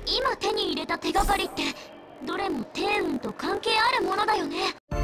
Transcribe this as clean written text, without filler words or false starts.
今手に入れた手がかりってどれも天運と関係あるものだよね。